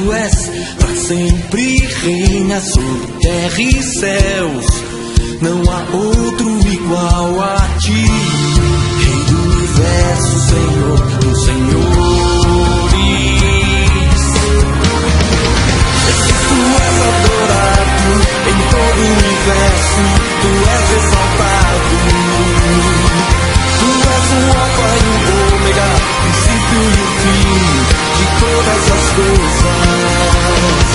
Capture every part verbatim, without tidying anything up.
tu és, pra sempre reina sobre terra e céus. Não há outro igual a ti, Rei do universo, Senhor dos senhores. Tu és adorado em todo o universo, tu és exaltado. Tu és o Alfa e o Ômega, princípio e o fim de todas as coisas.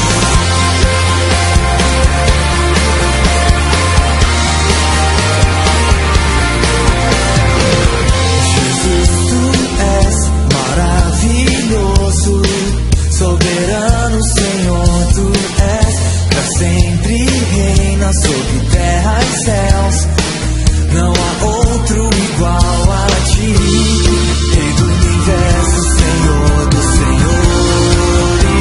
Maravilhoso, soberano Senhor, tu és, pra sempre reina sobre terra e céus. Não há outro igual a ti, Rei do universo, Senhor dos senhores.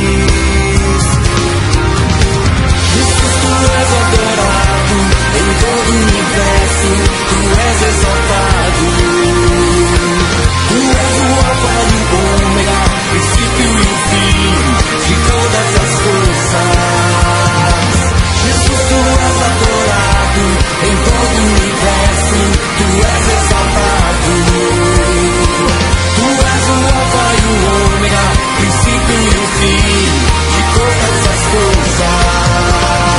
Jesus, tu és adorado em todo o universo, tu és exaltado. Tu és o Alfa e o Ômega, princípio e o fim de todas as coisas. Jesus, tu és adorado em todo o universo, tu és exaltado. Tu és o Alfa e o Ômega, princípio e o fim de todas as coisas.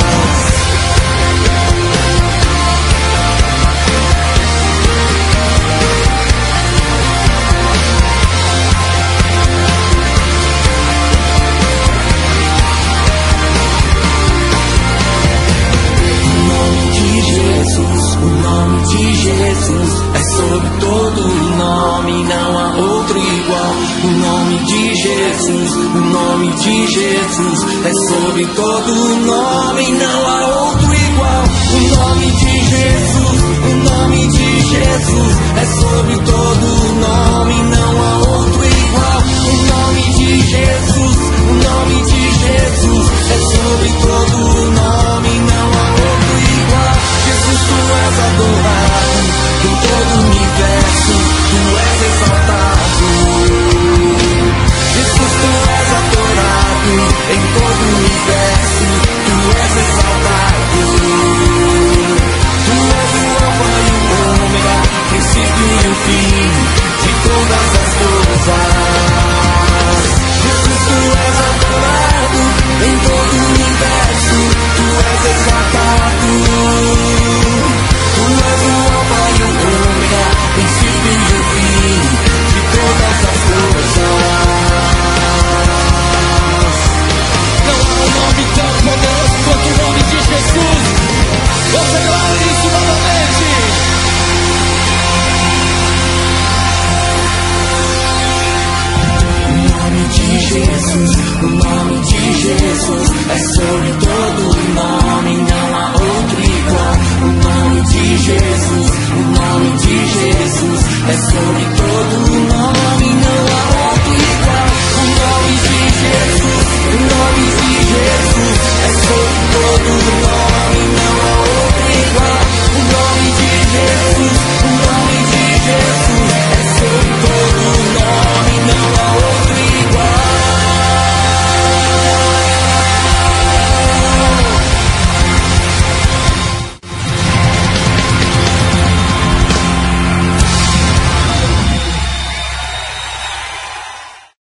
O nome de Jesus é sobre todo o nome, não há outro igual. O nome de Jesus, o nome de Jesus é sobre todo o nome, não há outro igual. O nome de Jesus, o nome de Jesus é sobre todo o nome, não há outro igual. O nome de Jesus, o nome de Jesus é sobre todo o nome, não há outro igual. Jesus, tu és adorado em todo o universo, tu és exaltado. Jesus, tu és adorado em todo o universo, tu és exaltado. Tu és o Alfa e o Ômega, princípio e o fim de todas as coisas. Jesus, tu és adorado em todo o universo, tu és exaltado. Tu és o Alfa e o Ômega, princípio e o fim de todas as coisas. Não há um nome tão poderoso quanto o nome de Jesus. Você declara isso novamente. O nome de Jesus, o nome de Jesus é sobre todo o nome, não há outro igual. O nome de Jesus, o nome de Jesus é sobre todo o nome, não há outro igual. O nome de Jesus, o nome de Jesus é sobre todo